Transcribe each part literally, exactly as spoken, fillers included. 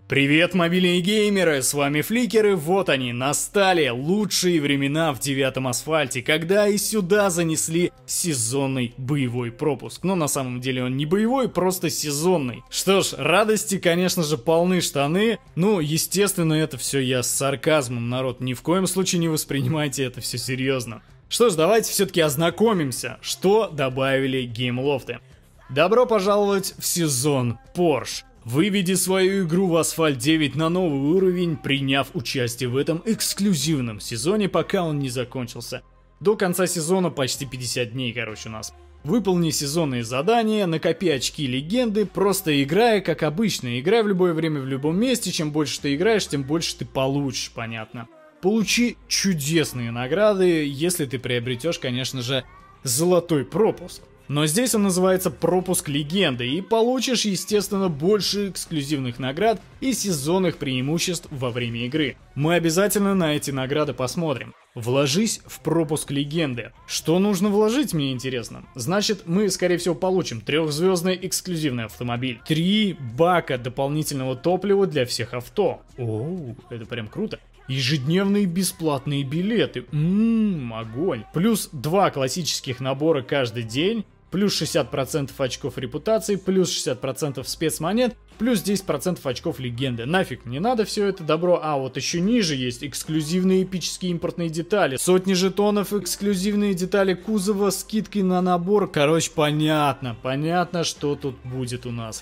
Привет, мобильные геймеры, с вами Фликеры, вот они, настали лучшие времена в девятом асфальте, когда и сюда занесли сезонный боевой пропуск. Но на самом деле он не боевой, просто сезонный. Что ж, радости, конечно же, полны штаны. Ну, естественно, это все я с сарказмом, народ, ни в коем случае не воспринимайте это все серьезно. Что ж, давайте все-таки ознакомимся, что добавили геймлофты. Добро пожаловать в сезон Porsche. Выведи свою игру в Асфальт девять на новый уровень, приняв участие в этом эксклюзивном сезоне, пока он не закончился. До конца сезона почти пятьдесят дней, короче, у нас. Выполни сезонные задания, накопи очки легенды, просто играй, как обычно. Играй в любое время, в любом месте. Чем больше ты играешь, тем больше ты получишь, понятно. Получи чудесные награды, если ты приобретешь, конечно же, золотой пропуск. Но здесь он называется пропуск легенды, и получишь, естественно, больше эксклюзивных наград и сезонных преимуществ во время игры. Мы обязательно на эти награды посмотрим. Вложись в пропуск легенды. Что нужно вложить, мне интересно? Значит, мы, скорее всего, получим трехзвездный эксклюзивный автомобиль, три бака дополнительного топлива для всех авто. Оу, это прям круто. Ежедневные бесплатные билеты. Ммм, огонь. Плюс два классических набора каждый день. Плюс шестьдесят процентов очков репутации, плюс шестьдесят процентов спецмонет, плюс десять процентов очков легенды. Нафиг не надо все это добро. А вот еще ниже есть эксклюзивные эпические импортные детали. Сотни жетонов, эксклюзивные детали кузова, скидки на набор. Короче, понятно, понятно, что тут будет у нас.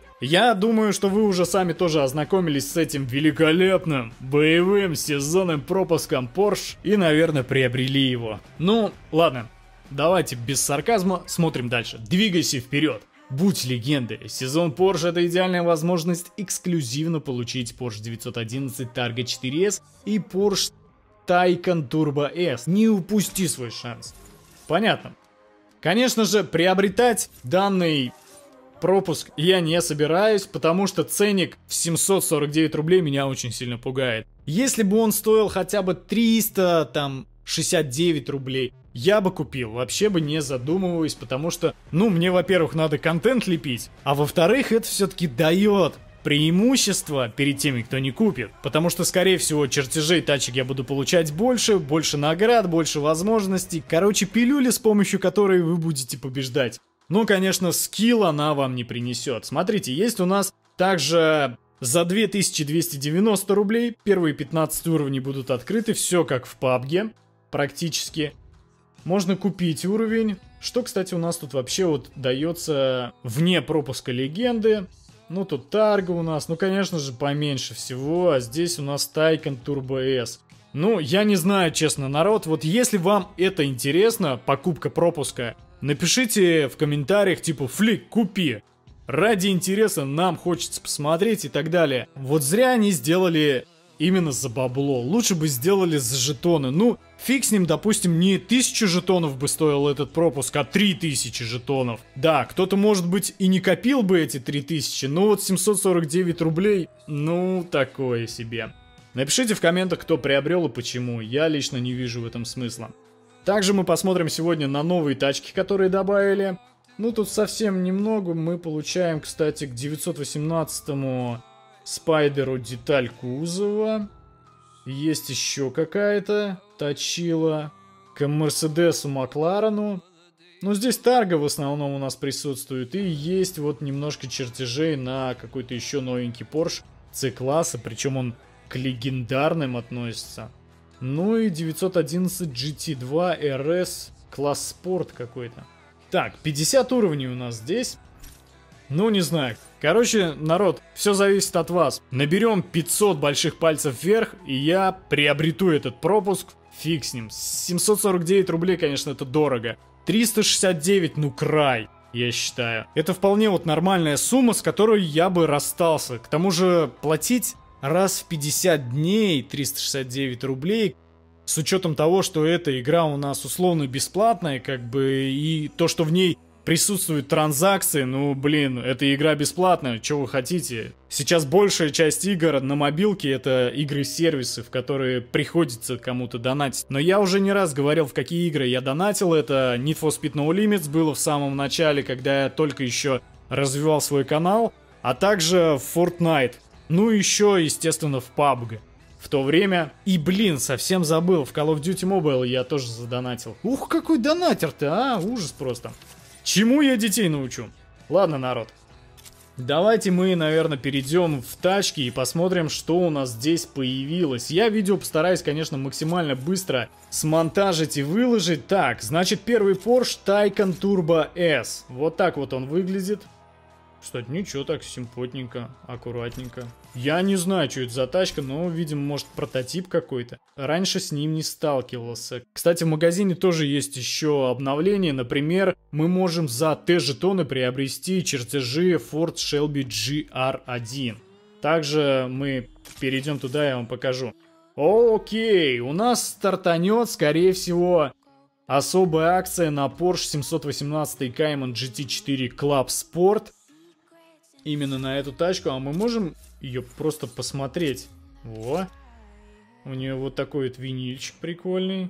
Я думаю, что вы уже сами тоже ознакомились с этим великолепным боевым сезонным пропуском Porsche и, наверное, приобрели его. Ну, ладно. Давайте без сарказма смотрим дальше. Двигайся вперед. Будь легендой. Сезон Porsche — это идеальная возможность эксклюзивно получить Porsche девятьсот одиннадцать Targa четыре эс и Porsche Taycan Turbo S. Не упусти свой шанс. Понятно. Конечно же, приобретать данный пропуск я не собираюсь, потому что ценник в семьсот сорок девять рублей меня очень сильно пугает. Если бы он стоил хотя бы триста, там, шестьдесят девять рублей, я бы купил, вообще бы не задумываясь, потому что, ну, мне, во-первых, надо контент лепить, а во-вторых, это все-таки дает преимущество перед теми, кто не купит. Потому что, скорее всего, чертежей тачек я буду получать больше, больше наград, больше возможностей. Короче, пилюли, с помощью которой вы будете побеждать. Ну, конечно, скилл она вам не принесет. Смотрите, есть у нас также за две тысячи двести девяносто рублей первые пятнадцать уровней будут открыты, все как в пабге, практически. Можно купить уровень, что, кстати, у нас тут вообще вот дается вне пропуска легенды. Ну, тут Тарга у нас, ну, конечно же, поменьше всего, а здесь у нас Taycan Turbo S. Ну, я не знаю, честно, народ, вот если вам это интересно, покупка пропуска, напишите в комментариях, типа, Флик, купи. Ради интереса нам хочется посмотреть и так далее. Вот зря они сделали именно за бабло. Лучше бы сделали за жетоны. Ну, фиг с ним, допустим, не тысячу жетонов бы стоил этот пропуск, а три тысячи жетонов. Да, кто-то, может быть, и не копил бы эти три тысячи, но вот семьсот сорок девять рублей, ну, такое себе. Напишите в комментах, кто приобрел и почему. Я лично не вижу в этом смысла. Также мы посмотрим сегодня на новые тачки, которые добавили. Ну, тут совсем немного. Мы получаем, кстати, к девятьсот восемнадцатому Спайдеру деталь кузова. Есть еще какая-то точила. К Мерседесу Макларену. Ну, здесь Тарга в основном у нас присутствует. И есть вот немножко чертежей на какой-то еще новенький Porsche C-класса. Причем он к легендарным относится. Ну и девятьсот одиннадцать джи ти два эр эс класс спорт какой-то. Так, пятьдесят уровней у нас здесь. Ну, не знаю. Короче, народ, все зависит от вас. Наберем пятьсот больших пальцев вверх, и я приобрету этот пропуск. Фиг с ним. семьсот сорок девять рублей, конечно, это дорого. триста шестьдесят девять, ну край, я считаю. Это вполне вот нормальная сумма, с которой я бы расстался. К тому же платить раз в пятьдесят дней триста шестьдесят девять рублей, с учетом того, что эта игра у нас условно бесплатная, как бы, и то, что в ней присутствуют транзакции, ну, блин, эта игра бесплатная, что вы хотите? Сейчас большая часть игр на мобилке — это игры-сервисы, в которые приходится кому-то донатить. Но я уже не раз говорил, в какие игры я донатил. Это Need for Speed No Limits было в самом начале, когда я только еще развивал свой канал, а также Fortnite. Ну и еще, естественно, в пабг. В то время... И, блин, совсем забыл, в Call of Duty Mobile я тоже задонатил. Ух, какой донатер-то, а? Ужас просто. Чему я детей научу? Ладно, народ. Давайте мы, наверное, перейдем в тачки и посмотрим, что у нас здесь появилось. Я видео постараюсь, конечно, максимально быстро смонтажить и выложить. Так, значит, первый Porsche Taycan Turbo S. Вот так вот он выглядит. Кстати, ничего, так симпотненько, аккуратненько. Я не знаю, что это за тачка, но, видимо, может, прототип какой-то. Раньше с ним не сталкивался. Кстати, в магазине тоже есть еще обновление. Например, мы можем за Т-жетоны приобрести чертежи Ford Shelby джи ар один. Также мы перейдем туда, я вам покажу. Окей, у нас стартанет, скорее всего, особая акция на Porsche семьсот восемнадцать Cayman джи ти четыре Club Sport. Именно на эту тачку, а мы можем ее просто посмотреть. Во. У нее вот такой вот винильчик прикольный.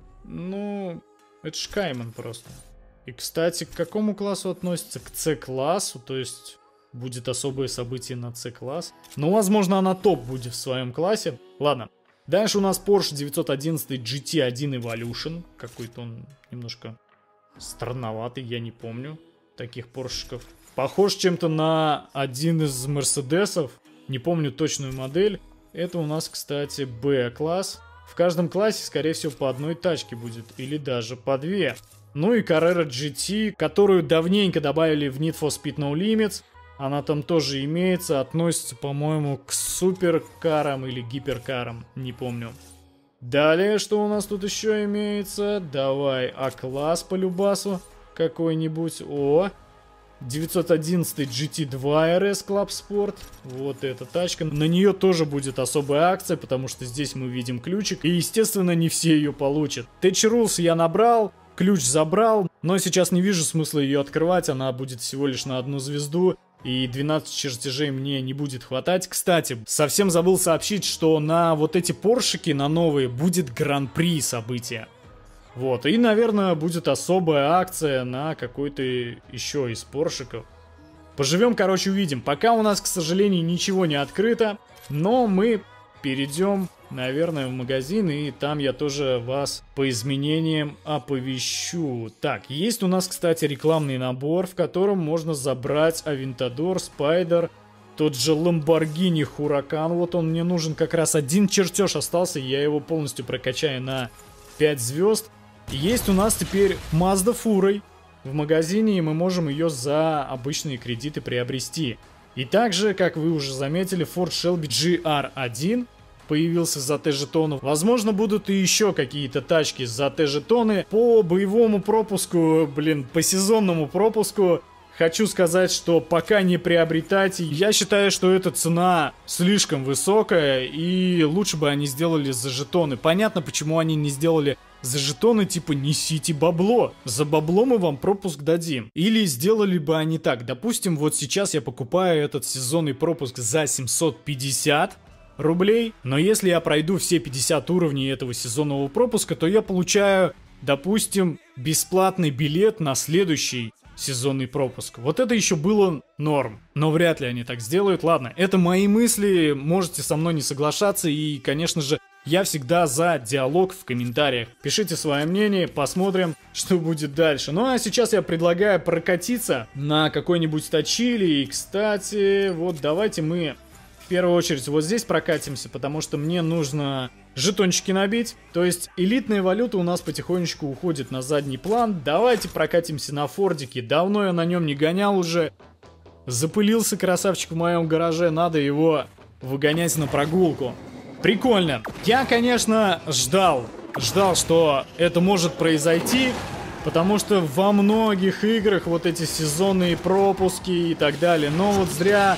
Ну, это ж Cayman просто. И, кстати, к какому классу относится? К С-классу, то есть будет особое событие на С-класс. Ну, возможно, она топ будет в своем классе. Ладно. Дальше у нас Porsche девятьсот одиннадцать джи ти один Evolution. Какой-то он немножко странноватый, я не помню таких поршиков. Похож чем-то на один из Мерседесов. Не помню точную модель. Это у нас, кстати, Б-класс. В каждом классе, скорее всего, по одной тачке будет. Или даже по две. Ну и Carrera джи ти, которую давненько добавили в Need for Speed No Limits. Она там тоже имеется. Относится, по-моему, к суперкарам или гиперкарам. Не помню. Далее, что у нас тут еще имеется? Давай А-класс по любасу какой-нибудь. О! девятьсот одиннадцать джи ти два эр эс Club Sport. Вот эта тачка. На нее тоже будет особая акция, потому что здесь мы видим ключик. И, естественно, не все ее получат. Tech Rules я набрал, ключ забрал, но сейчас не вижу смысла ее открывать. Она будет всего лишь на одну звезду. И двенадцать чертежей мне не будет хватать. Кстати, совсем забыл сообщить, что на вот эти поршики, на новые, будет гран-при события. Вот, и, наверное, будет особая акция на какой-то еще из поршиков. Поживем, короче, увидим. Пока у нас, к сожалению, ничего не открыто, но мы перейдем, наверное, в магазин, и там я тоже вас по изменениям оповещу. Так, есть у нас, кстати, рекламный набор, в котором можно забрать Aventador, Spider, тот же Lamborghini Huracan. Вот он мне нужен, как раз один чертеж остался, я его полностью прокачаю на пять звезд. Есть у нас теперь Mazda фурой в магазине, и мы можем ее за обычные кредиты приобрести. И также, как вы уже заметили, Ford Shelby джи ар один появился за Т-жетонов. Возможно, будут и еще какие-то тачки за Т-жетоны. По боевому пропуску, блин, по сезонному пропуску, хочу сказать, что пока не приобретайте. Я считаю, что эта цена слишком высокая, и лучше бы они сделали за жетоны. Понятно, почему они не сделали за жетоны, типа несите бабло. За бабло мы вам пропуск дадим. Или сделали бы они так. Допустим, вот сейчас я покупаю этот сезонный пропуск за семьсот пятьдесят рублей. Но если я пройду все пятьдесят уровней этого сезонного пропуска, то я получаю, допустим, бесплатный билет на следующий сезонный пропуск. Вот это еще было норм. Но вряд ли они так сделают. Ладно, это мои мысли. Можете со мной не соглашаться. И, конечно же, я всегда за диалог в комментариях. Пишите свое мнение, посмотрим, что будет дальше. Ну а сейчас я предлагаю прокатиться на какой-нибудь точиле. И, кстати, вот давайте мы в первую очередь вот здесь прокатимся, потому что мне нужно жетончики набить. То есть элитная валюта у нас потихонечку уходит на задний план. Давайте прокатимся на фордике. Давно я на нем не гонял уже. Запылился красавчик в моем гараже. Надо его выгонять на прогулку. Прикольно. Я, конечно, ждал, ждал, что это может произойти, потому что во многих играх вот эти сезонные пропуски и так далее. Но вот зря,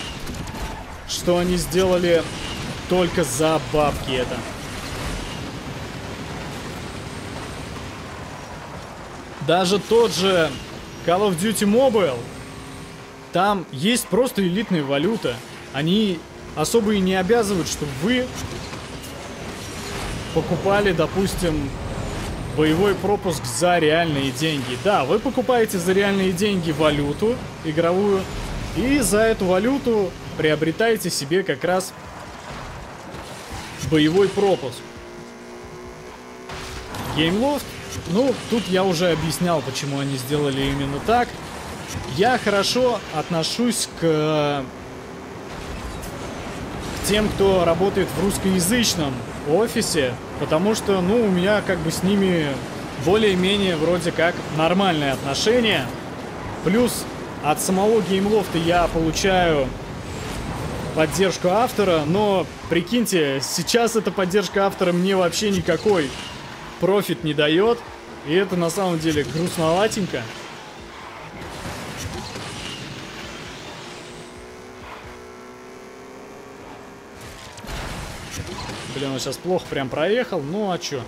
что они сделали только за бабки это. Даже тот же Call of Duty Mobile, там есть просто элитная валюта. Они особо и не обязывают, чтобы вы покупали, допустим, боевой пропуск за реальные деньги. Да, вы покупаете за реальные деньги валюту игровую, и за эту валюту приобретайте себе как раз боевой пропуск. Gameloft, ну, тут я уже объяснял, почему они сделали именно так. Я хорошо отношусь к, к тем, кто работает в русскоязычном офисе, потому что, ну, у меня как бы с ними более-менее вроде как нормальные отношения. Плюс от самого Gameloft я получаю поддержку автора, но прикиньте, сейчас эта поддержка автора мне вообще никакой профит не дает, и это на самом деле грустноватенько. Блин, он сейчас плохо прям проехал, ну а чё?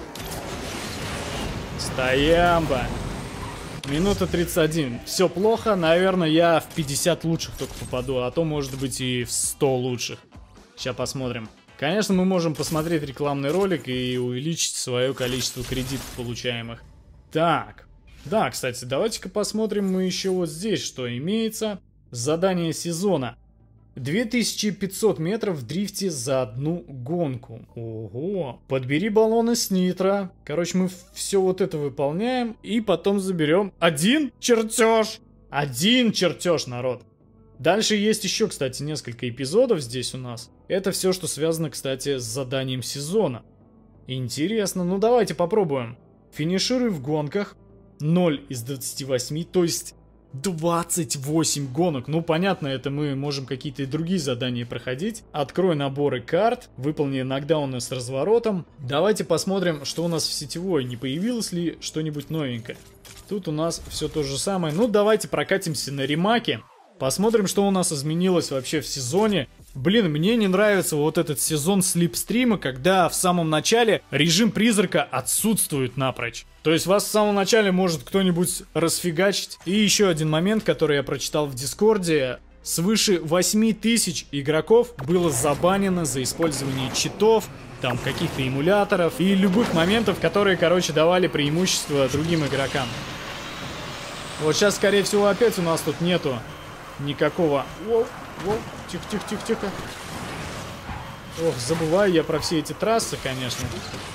Стоямба. Минута тридцать один. Все плохо, наверное, я в пятьдесят лучших только попаду, а то может быть и в сто лучших. Сейчас посмотрим. Конечно, мы можем посмотреть рекламный ролик и увеличить свое количество кредитов получаемых. Так. Да, кстати, давайте-ка посмотрим мы еще вот здесь, что имеется. Задание сезона. две тысячи пятьсот метров в дрифте за одну гонку. Ого. Подбери баллоны с нитро. Короче, мы все вот это выполняем. И потом заберем один чертеж. Один чертеж, народ. Дальше есть еще, кстати, несколько эпизодов здесь у нас. Это все, что связано, кстати, с заданием сезона. Интересно. Ну, давайте попробуем. Финишируй в гонках. ноль из двадцати восьми. То есть двадцать восемь гонок. Ну, понятно, это мы можем какие-то и другие задания проходить. Открой наборы карт. Выполни нокдауны с разворотом. Давайте посмотрим, что у нас в сетевой. Не появилось ли что-нибудь новенькое. Тут у нас все то же самое. Ну, давайте прокатимся на ремаке. Посмотрим, что у нас изменилось вообще в сезоне. Блин, мне не нравится вот этот сезон слипстрима, когда в самом начале режим призрака отсутствует напрочь. То есть вас в самом начале может кто-нибудь расфигачить. И еще один момент, который я прочитал в Дискорде. Свыше восьми тысяч игроков было забанено за использование читов, там каких-то эмуляторов и любых моментов, которые, короче, давали преимущество другим игрокам. Вот сейчас, скорее всего, опять у нас тут нету никакого... Воу, воу, тихо-тихо-тихо-тихо. Ох, забываю я про все эти трассы, конечно.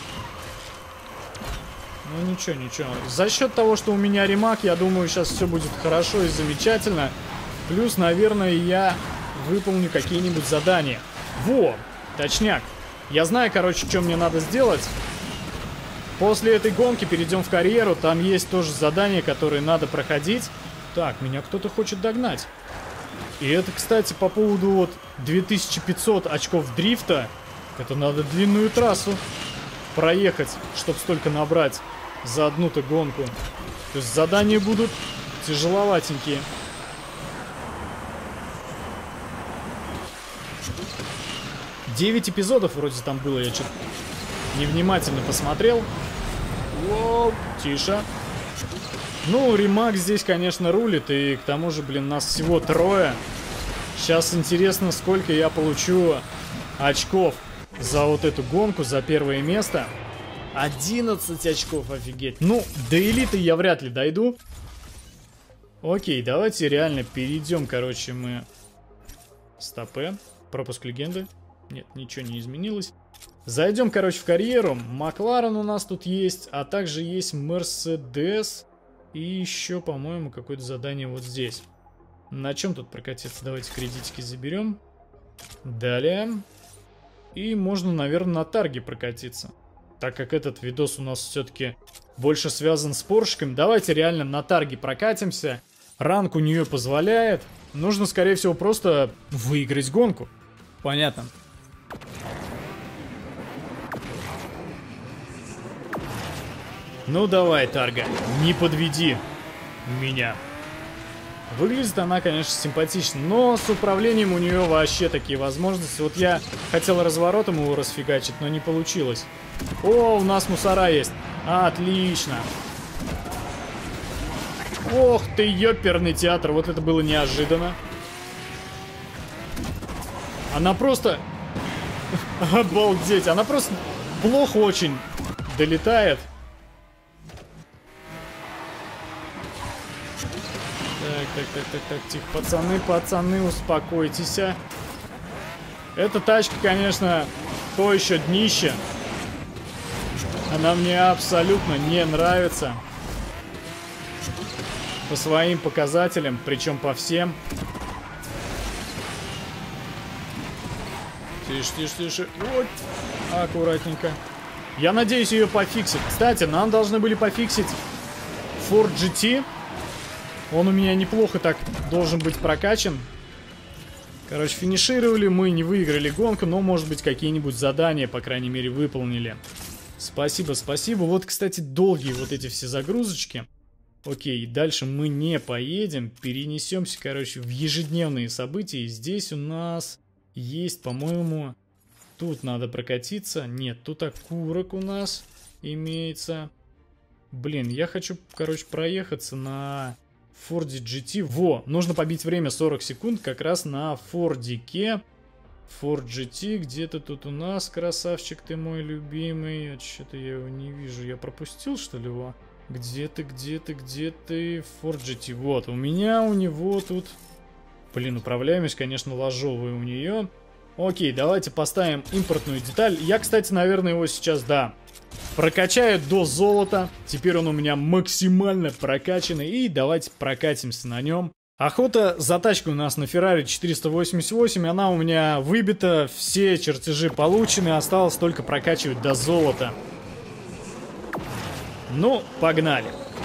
Ну ничего, ничего. За счет того, что у меня ремак, я думаю, сейчас все будет хорошо и замечательно. Плюс, наверное, я выполню какие-нибудь задания. Во, точняк. Я знаю, короче, что мне надо сделать. После этой гонки перейдем в карьеру. Там есть тоже задания, которые надо проходить. Так, меня кто-то хочет догнать. И это, кстати, по поводу вот две тысячи пятьсот очков дрифта. Это надо длинную трассу проехать, чтобы столько набрать за одну-то гонку. То есть задания будут тяжеловатенькие. девять эпизодов вроде там было, я что-то невнимательно посмотрел. Воу, тише. Ну, ремак здесь, конечно, рулит, и к тому же, блин, нас всего трое. Сейчас интересно, сколько я получу очков за вот эту гонку, за первое место. одиннадцать очков, офигеть. Ну, до элиты я вряд ли дойду. Окей, давайте реально перейдем, короче, мы... Стопэ. Пропуск легенды. Нет, ничего не изменилось. Зайдем, короче, в карьеру. Макларен у нас тут есть, а также есть Мерседес. И еще, по-моему, какое-то задание вот здесь. На чем тут прокатиться? Давайте кредитики заберем. Далее. И можно, наверное, на тарге прокатиться. Так как этот видос у нас все-таки больше связан с поршиками. Давайте реально на тарге прокатимся. Ранг у нее позволяет. Нужно, скорее всего, просто выиграть гонку. Понятно. Ну давай, Тарга, не подведи меня. Выглядит она, конечно, симпатично, но с управлением у нее вообще такие возможности. Вот я хотел разворотом его расфигачить, но не получилось. О, у нас мусора есть. Отлично. Ох ты, ёперный театр, вот это было неожиданно. Она просто... Обалдеть, она просто плохо очень долетает. Так, так, так, так, так, тихо, пацаны, пацаны, успокойтесь. Эта тачка, конечно, то еще днище. Она мне абсолютно не нравится. По своим показателям, причем по всем. Тише, тише, тише. Вот. Аккуратненько. Я надеюсь, ее пофиксит. Кстати, нам должны были пофиксить Ford джи ти. Он у меня неплохо так должен быть прокачан. Короче, финишировали мы, не выиграли гонку, но, может быть, какие-нибудь задания, по крайней мере, выполнили. Спасибо, спасибо. Вот, кстати, долгие вот эти все загрузочки. Окей, дальше мы не поедем. Перенесемся, короче, в ежедневные события. И здесь у нас есть, по-моему, тут надо прокатиться. Нет, тут окурок у нас имеется. Блин, я хочу, короче, проехаться на Форде джи ти. Во, нужно побить время сорок секунд как раз на Фордике. Ford джи ти, где-то тут у нас, красавчик ты мой любимый. Что-то я его не вижу. Я пропустил, что ли, его? Где ты, где ты, где ты? Ford джи ти. Вот, у меня, у него тут... Блин, управляемость, конечно, ложовая у нее. Окей, давайте поставим импортную деталь. Я, кстати, наверное, его сейчас, да, прокачаю до золота. Теперь он у меня максимально прокачанный. И давайте прокатимся на нем. Охота за тачкой у нас на Ferrari четыреста восемьдесят восемь. Она у меня выбита. Все чертежи получены. Осталось только прокачивать до золота. Ну, погнали.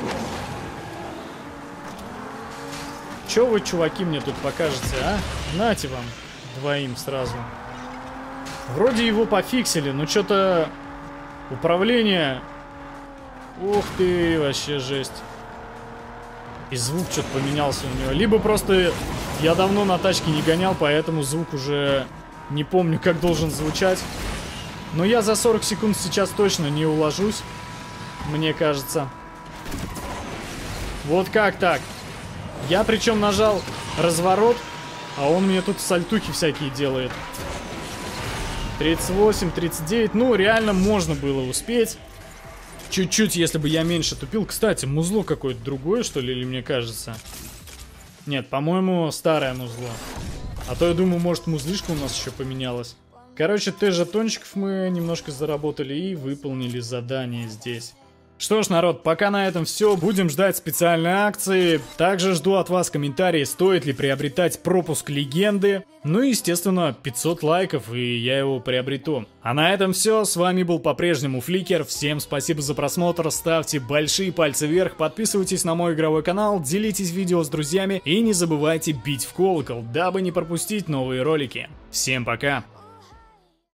Че вы, чуваки, мне тут покажете, а? Нате вам двоим сразу. Вроде его пофиксили, но что-то управление... Ух ты, вообще жесть. И звук что-то поменялся у него. Либо просто я давно на тачке не гонял, поэтому звук уже не помню, как должен звучать. Но я за сорок секунд сейчас точно не уложусь, мне кажется. Вот как так? Я причем нажал разворот, а он мне тут сальтухи всякие делает. тридцать восемь, тридцать девять. Ну, реально можно было успеть. Чуть-чуть, если бы я меньше тупил. Кстати, музло какое-то другое, что ли, или мне кажется? Нет, по-моему, старое музло. А то я думаю, может, музлишка у нас еще поменялась. Короче, Т-жетончиков мы немножко заработали и выполнили задание здесь. Что ж, народ, пока на этом все. Будем ждать специальной акции. Также жду от вас комментарии, стоит ли приобретать пропуск легенды. Ну и, естественно, пятьсот лайков, и я его приобрету. А на этом все. С вами был по-прежнему Фликер. Всем спасибо за просмотр. Ставьте большие пальцы вверх, подписывайтесь на мой игровой канал, делитесь видео с друзьями и не забывайте бить в колокол, дабы не пропустить новые ролики. Всем пока!